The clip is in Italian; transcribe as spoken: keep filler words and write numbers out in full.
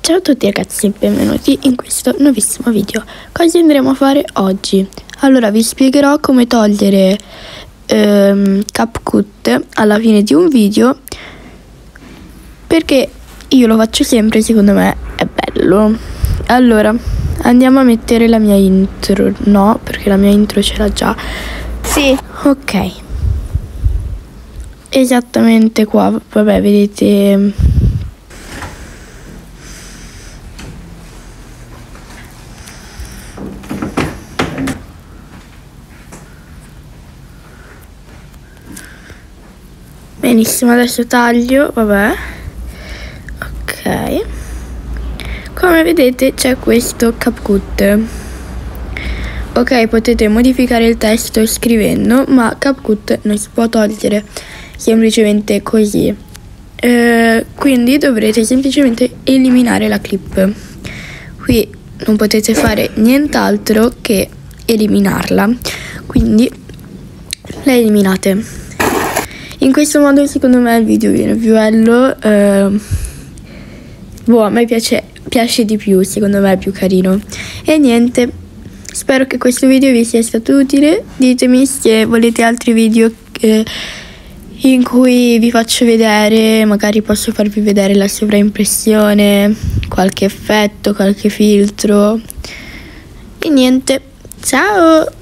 Ciao a tutti ragazzi e benvenuti in questo nuovissimo video. Cosa andremo a fare oggi? Allora vi spiegherò come togliere ehm, CapCut alla fine di un video, perché io lo faccio sempre e secondo me è bello. Allora andiamo a mettere la mia intro. No, perché la mia intro ce l'ha già. Sì. Ok, esattamente qua, vabbè, vedete. Benissimo, adesso taglio, vabbè. Ok, come vedete c'è questo CapCut. Ok, potete modificare il testo scrivendo, ma CapCut non si può togliere semplicemente così. Eh, quindi dovrete semplicemente eliminare la clip. Qui non potete fare nient'altro che eliminarla, quindi la eliminate. In questo modo secondo me il video viene più bello, eh, boh, a me piace, piace di più, secondo me è più carino. E niente, spero che questo video vi sia stato utile. Ditemi se volete altri video eh, in cui vi faccio vedere, magari posso farvi vedere la sovraimpressione, qualche effetto, qualche filtro. E niente, ciao!